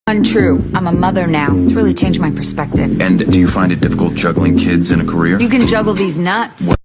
Untrue. I'm a mother now. It's really changed my perspective. And do you find it difficult juggling kids and a career? You can juggle these nuts.